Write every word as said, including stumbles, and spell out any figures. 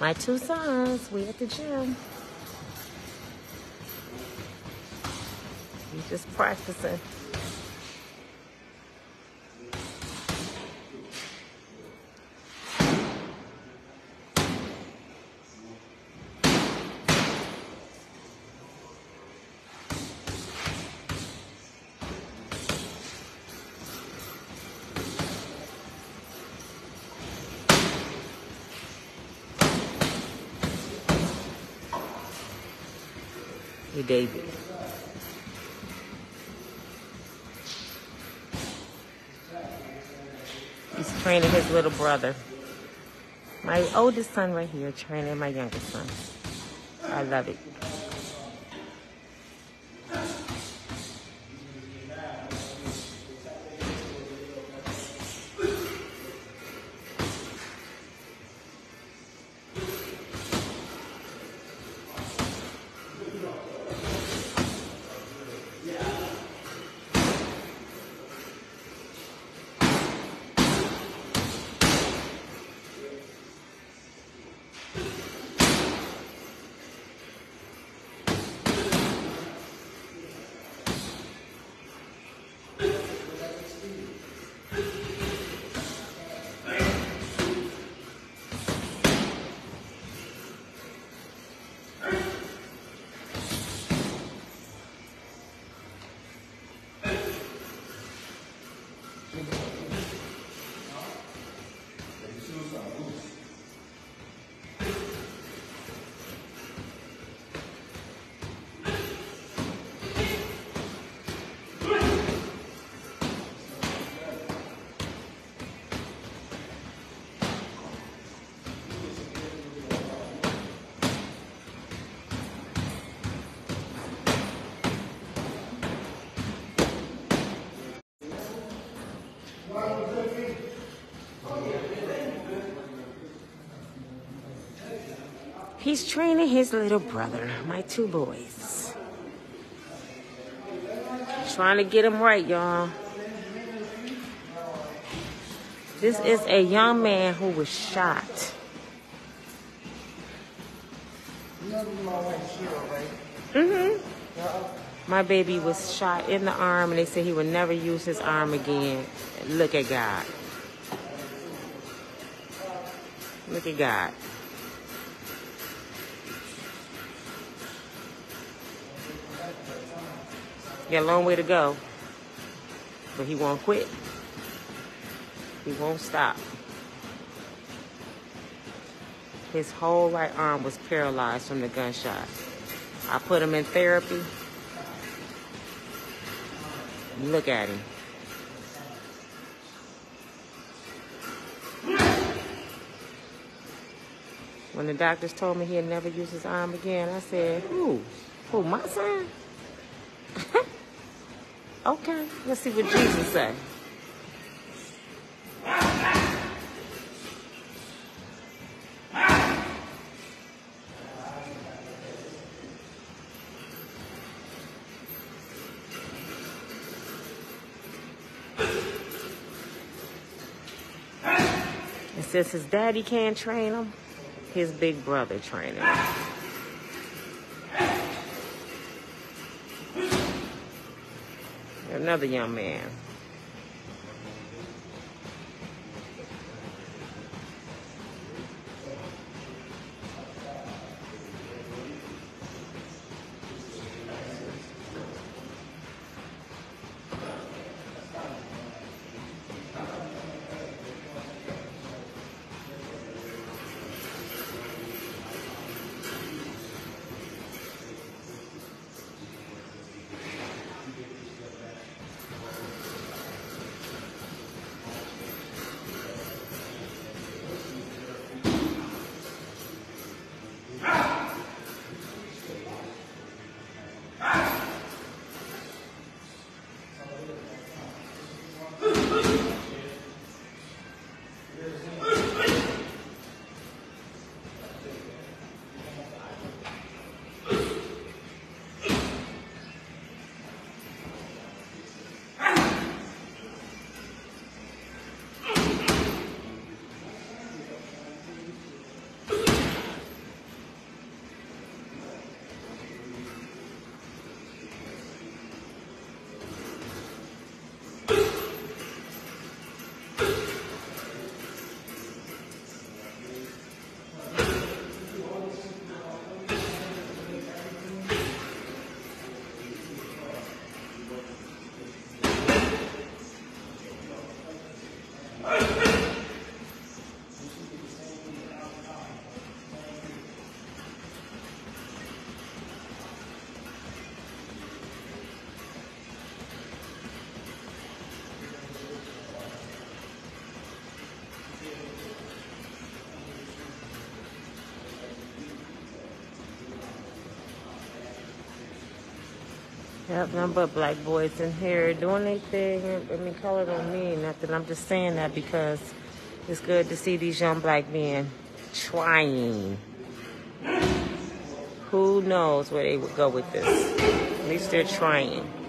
My two sons, we at the gym. We just practicing. Hey, David. He's training his little brother. My oldest son right here training my youngest son. I love it. He's training his little brother, my two boys. Trying to get him right, y'all. This is a young man who was shot. Mm-hmm. My baby was shot in the arm, and they said he would never use his arm again. Look at God. Look at God. Got a long way to go, but he won't quit. He won't stop. His whole right arm was paralyzed from the gunshot. I put him in therapy. Look at him. When the doctors told me he'd never use his arm again, I said, who? Who, my son? Okay, let's see what Jesus said. And since his daddy can't train him, his big brother training him. Another young man. Yep, none but black boys in here doing their thing. I mean, color don't mean nothing. I'm just saying that because it's good to see these young black men trying. Who knows where they would go with this? At least they're trying.